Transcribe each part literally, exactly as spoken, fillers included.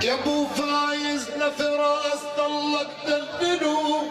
يا ابو فايز لفراس ضلك تدلو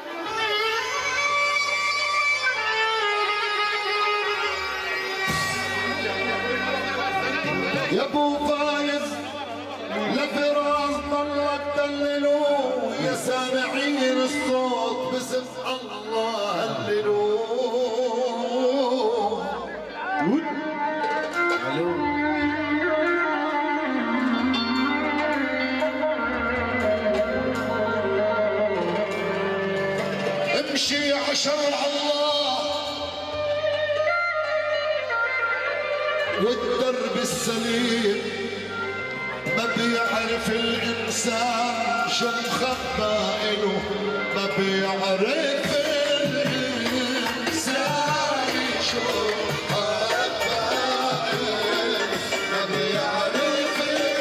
يا ابو فايز لفراس ضلك تدلو يا سامعين الصوت باسم الله هللو. امشي عشرع الله والدرب السليم ما بيعرف الانسان شو مخبى إله ما بيعرف الانسان شو مخبى إله ما بيعرف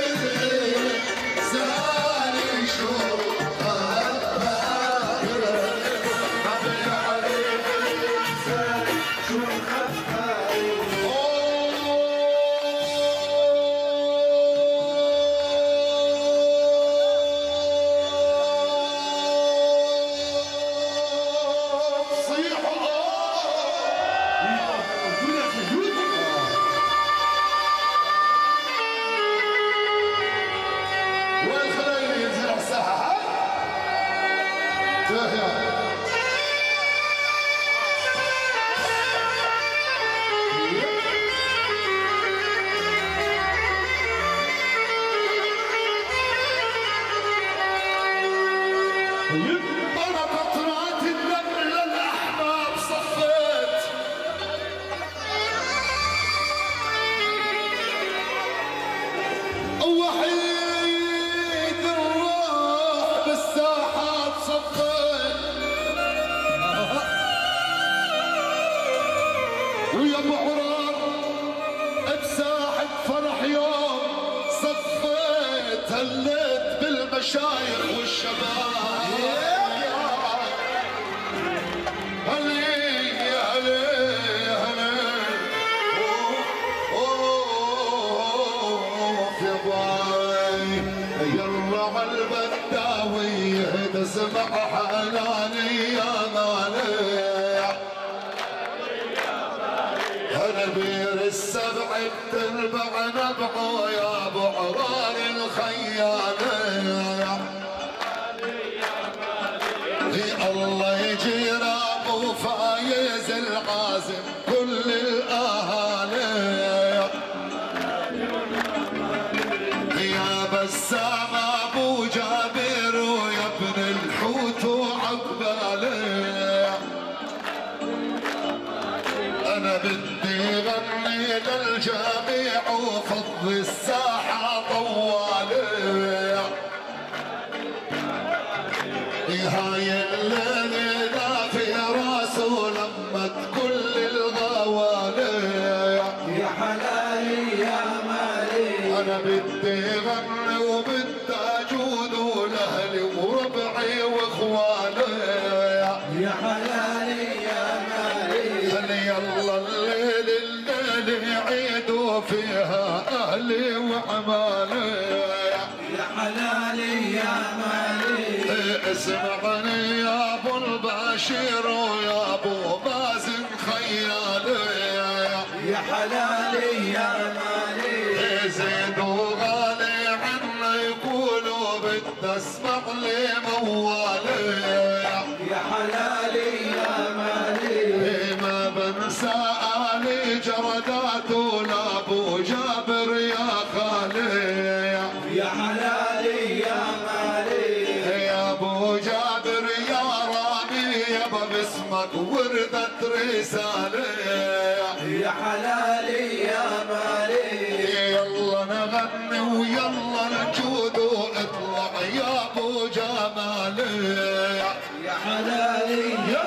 الانسان شو مخبى إله ما بيعرف الانسان شو مخبى ويا ابو عرار بساحة فرح يوم صفيت هليت بالمشايخ والشباب هلي يا هلي يا هلي اوه يا باي يلا عالبداوي تسمع حناني يا مالي بير السبع بتربع نبعه يا ابو عرار الخيانه الله يجير ابو فايز العازم كل الاهالي يا بسام ابو جابر ويا ابن الحوت وعقباله انا بدي غني للجميع وفضي الساحة طوالي هاي الليلة في راسه لمت كل الغوالي يا حلالي يا مالي انا بدي غني وبدي اجود لاهلي وربعي واخواني يا حلالي يا مالي يلا الليل الليل يعيدوا فيها اهلي وعمالي يا حلالي يا مالي اسمعني يا ابو البشير ويا ابو مازن خيالي يا حلالي يا مالي زيدوا غالي عنا يقولوا بدي اسمع لي موالي يا حلالي يا مالي ما بنسى آلي جردات لابو جابر يا خالي يا حلالي يا مالي يا ابو جابر يا رامي يابا باسمك وردت رسالة يا حلالي يا مالي يلا نغني ويلا نجود واطلع يا ابو جمالي يا حلالي يا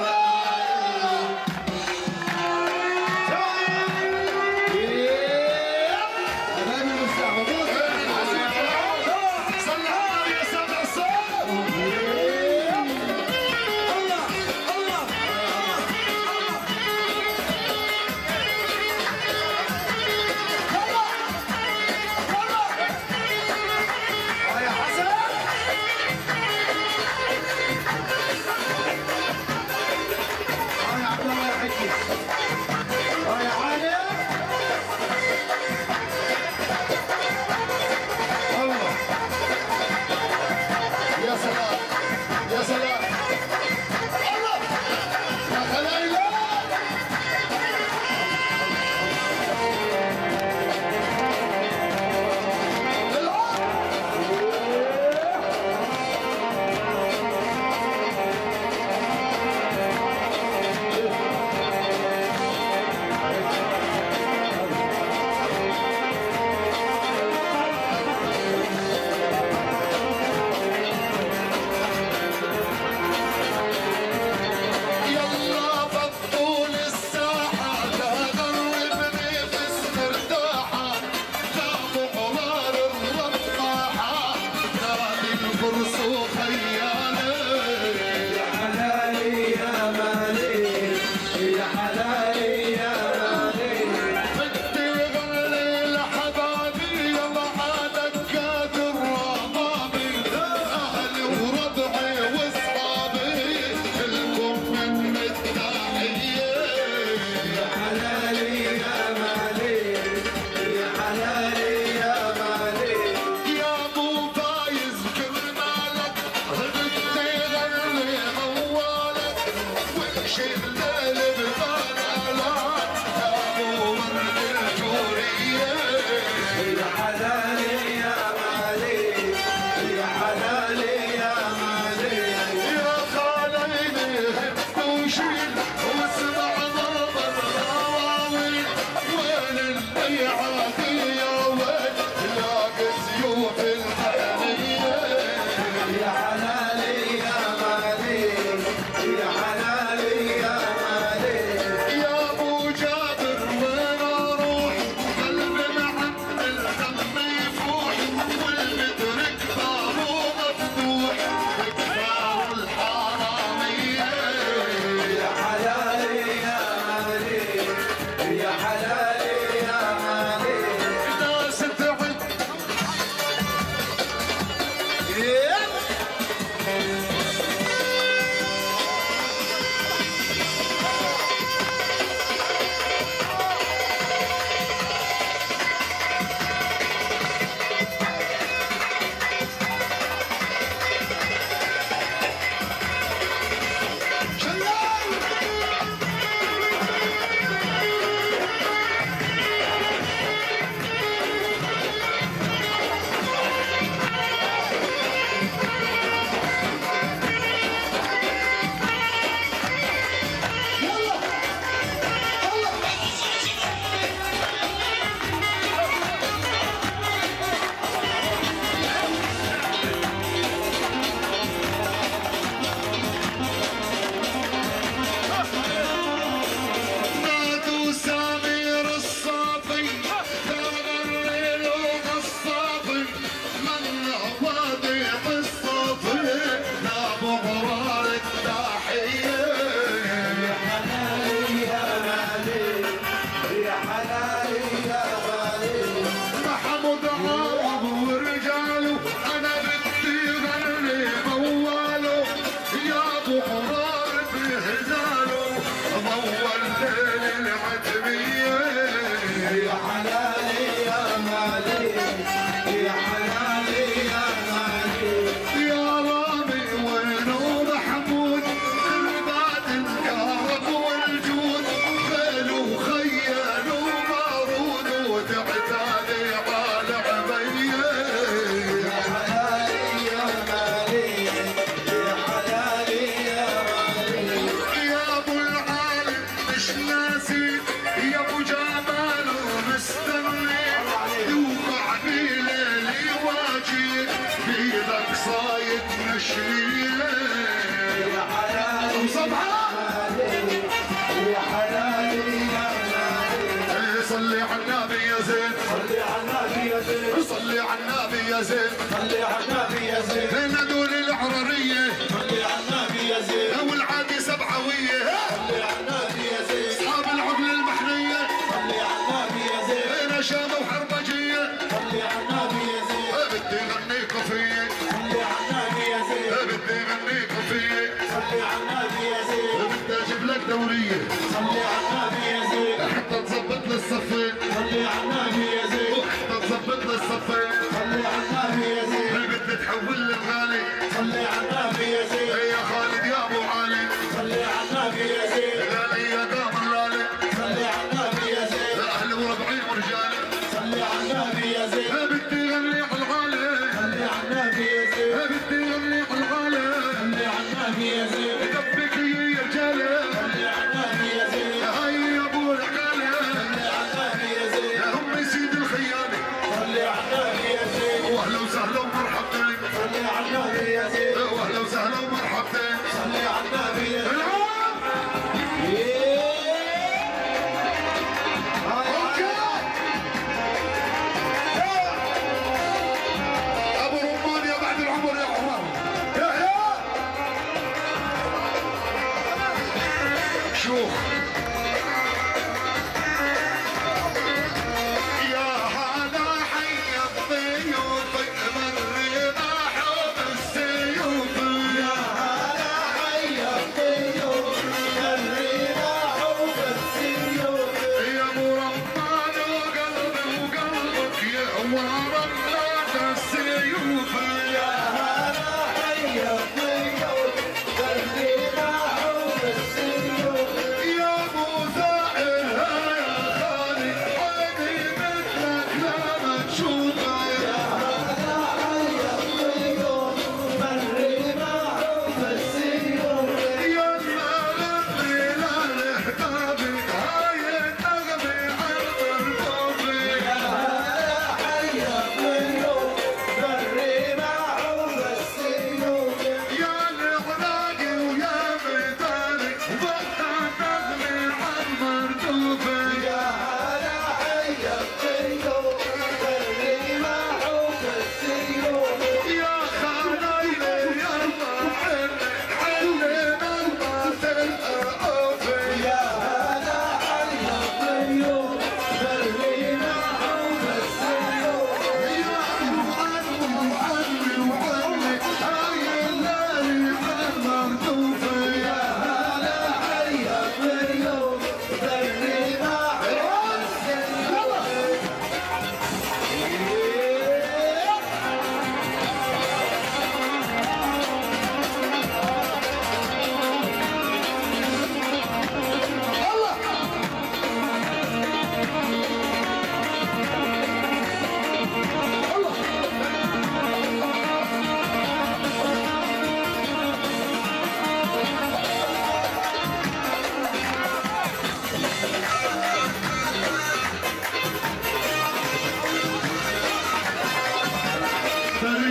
صلي على النبي يا زين، صلي على النبي يا زين، صلي على النبي يا زين، صلي على النبي يا زين، نادول العررية، صلي على النبي يا زين، والعادي سبعوية، صلي على النبي يا زين، أصحاب العقل المحنية، صلي على النبي يا زين، نشامة وحربجية، صلي على النبي يا زين، بدي غنيكوا فيي، صلي على النبي يا زين، بدي غنيكوا فيي، صلي على النبي يا زين، بدي أجيب لك دورية، صلي على النبي يا زين، حتى تظبط لي الصفين، صلي على النبي يا زين، وحتى تظبط لي الصفين، صلي على النبي يا زين، بدي تحول لي الغالي، صلي على النبي يا زين، يا خالد يا أبو علي، صلي على النبي يا زين، غالي يا قامر لالي، صلي على النبي يا زين، أهلي وربعي ورجالي، صلي على النبي يا زين، بدي غني على الغالي، صلي على النبي يا زين، بدي غني على الغالي، صلي على النبي يا زين، دبك يا رجالي، صلي على النبي يا زين، هاي يا ابو العقالي، صلي على النبي يا زين، هم سيد الخيالي، صلي على النبي يا زين، واهلا وسهلا ومرحبا، صلي على النبي يا زين، واهلا وسهلا ومرحبا.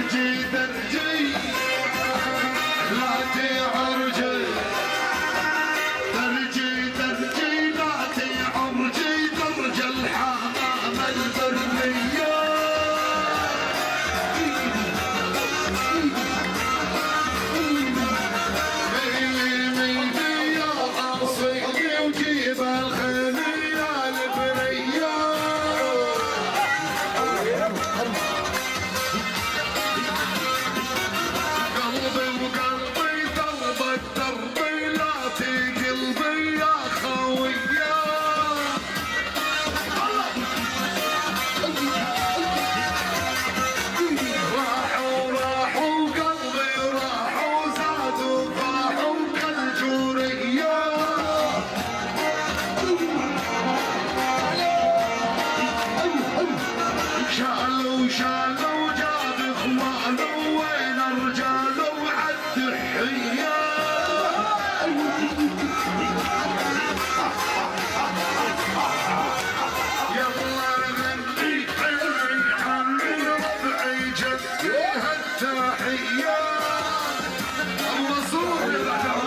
درجي درجي لا تعرجي درجي درجي لا تعرجي درج الحمام البرية ميلي يا أصيلي وجيب الخلية البرية قلبي وقلبي دربك دربي لا تقلبي يا خوية راحوا راحوا قلبي راحوا زادوا راحوا كالجورية شالوا شالوا جاب اخوانه وين الرجال وعد الحية يلا غني حلي حلي ربعي جدي هالتحية الله صور